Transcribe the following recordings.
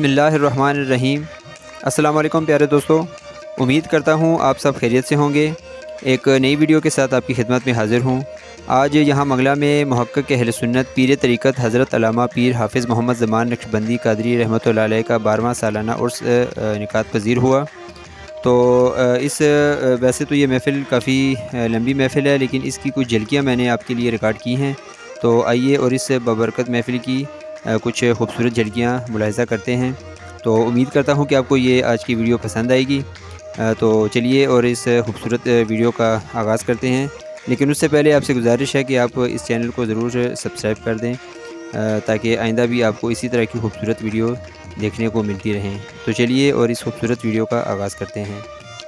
बिस्मिल्लाहिर्रहमानिर्रहीम। अस्सलाम वालेकुम प्यारे दोस्तों, उम्मीद करता हूँ आप सब खैरियत से होंगे। एक नई वीडियो के साथ आपकी खिदमत में हाज़िर हूँ। आज यहाँ मंगला में मुहक्किक़ अहले सुन्नत पीर तरीक़त हज़रत अल्लामा पीर हाफ़िज़ मोहम्मद ज़मान नक्शबंदी कादरी रहमतुल्लाह अलैह का 12वां सालाना उर्स इनेकाद पज़ीर हुआ। तो वैसे तो ये महफ़िल काफ़ी लंबी महफ़िल है, लेकिन इसकी कुछ झलकियाँ मैंने आपके लिए रिकॉर्ड की हैं। तो आइए और इस बबरकत महफ़िल की कुछ खूबसूरत झलकियाँ मुलाहिज़ा करते हैं। तो उम्मीद करता हूँ कि आपको ये आज की वीडियो पसंद आएगी। तो चलिए और इस खूबसूरत वीडियो का आगाज़ करते हैं। लेकिन उससे पहले आपसे गुजारिश है कि आप इस चैनल को ज़रूर सब्सक्राइब कर दें, ताकि आइंदा भी आपको इसी तरह की खूबसूरत वीडियो देखने को मिलती रहें। तो चलिए और इस खूबसूरत वीडियो का आगाज़ करते हैं।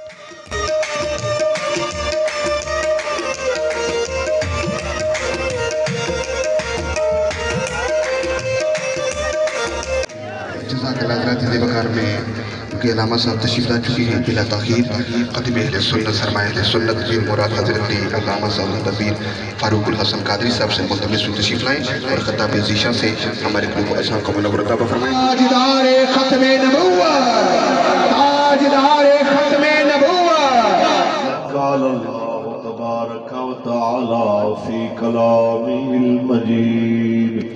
बकार में क्योंकि अल्लामा साहब तशरीफ़ ला चुकी हैं बिला ताख़ीर ख़तीब अहले सुन्नत सरमाए अहले सुन्नत पीर मुराद हज़रत अल्लामा साहब पीर फ़ारूक़ुल हसन कादरी साहब से मुल्तमिस तशरीफ़ लाएँ और ख़िताब ज़ीशा से हमारे ग्रुप अज़ां को मुनव्वर अता फरमाएं। ताजदारे ख़त्मे नबुव्वत, ताजदारे ख़त्मे नबुव्वत। क़ाल अल्लाहु तबारक व तआला फ़ी कलामिहिल मजीद,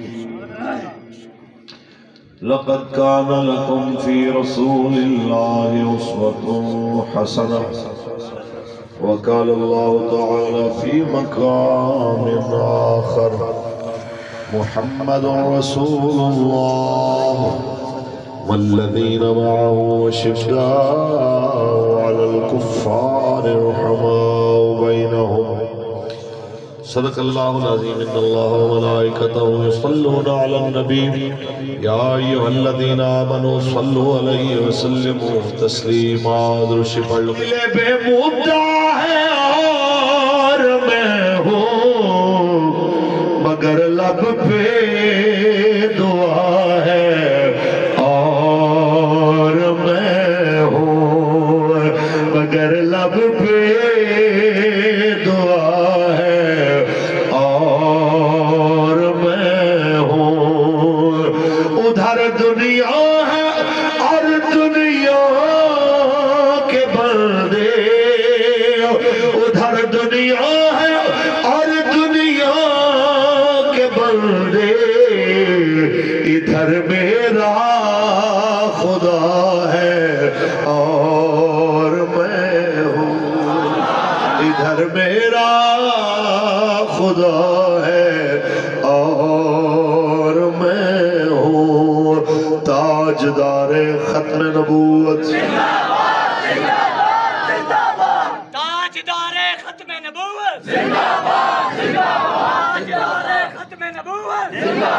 लक़द कान लकुम फ़ी रसूलिल्लाहि उस्वतुन हसनह व क़ाल अल्लाहु तआला फ़ी मक़ामिन आख़र, मुहम्मदुर रसूलुल्लाह वल्लज़ीना मअहू अशिद्दाउ अलल कुफ़्फ़ारि रुहमाउ बैनहुम। सदक़ल्लाहुल अज़ीम। इन्नल्लाह व मलाइकतहु युसल्लूना अलन नबी या अय्युहल्लज़ीना आमनू सल्लु अलैहि व सल्लिमू तस्लीमा। दुरूद पढ़ लो। बेमुद्दा है और मैं हूँ, मगर लब पे दुआ है और मैं हूँ, मगर लब पे दुनिया है और दुनिया के बंदे, उधर दुनिया है और दुनिया के बंदे, इधर मेरा खुदा है और मैं हूँ, इधर मेरा खुदा है और मैं हूँ। ताजदारे खत्म नबूवत, ताजदारे खत्म नबूवत, ताजदारे खत्म नबूवत।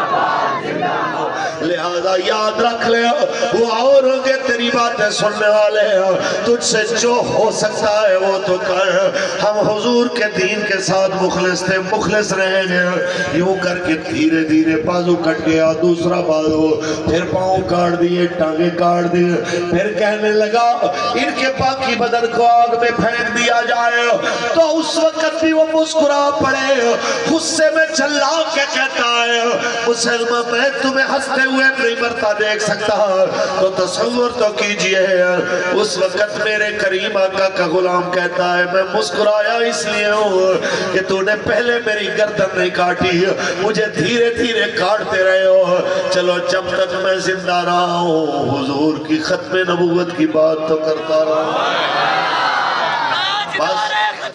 लिहाजा याद रख ले, वो और होंगे तेरी बातें सुनने वाले, तुझसे जो हो सकता है वो तो कर। हम हुजूर के दीन के साथ मुखलिस थे, मुखलिस रहेंगे। यूं करके धीरे धीरे बाजू कट गया, दूसरा बाजू, फिर पाँव काट दिए, टांगे काट दिए। फिर कहने लगा इनके बाकी बदन को आग में फेंक दिया जाए। तो उस वक्त भी वो मुस्कुरा पड़े, गुस्से में चिल्ला के कहता है मुसलमान मैं तुम्हें हंसते हुए नहीं मरता देख सकता। तो तसव्वुर तो कीजिए, उस वक्त मेरे करीम आका का गुलाम कहता है मैं मुस्कुराया इसलिए हूँ कि तूने पहले मेरी गर्दन नहीं काटी, मुझे धीरे धीरे काटते रहे हो। चलो जब तक मैं जिंदा रहा हूँ हुजूर की खत्म नबूवत की बात तो करता रहा। बस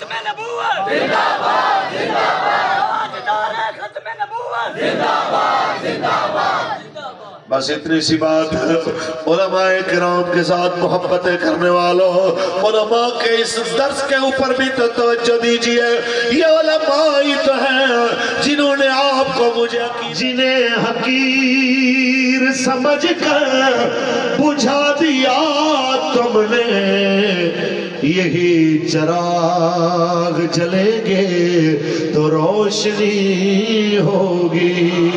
बस इतनी सी बात है। उलमाए किराम के साथ मोहब्बतें करने वालों, उलमा के इस दर्स के ऊपर भी तो तवज्जो दीजिए। ये उलमा ही तो हैं जिन्होंने आपको मुझे जिन्हें हकीर समझ कर बुझा दिया तुमने, यही चिराग जलेंगे तो रोशनी होगी,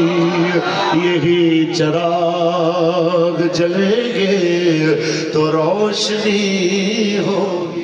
यही चिराग जलेंगे तो रोशनी होगी।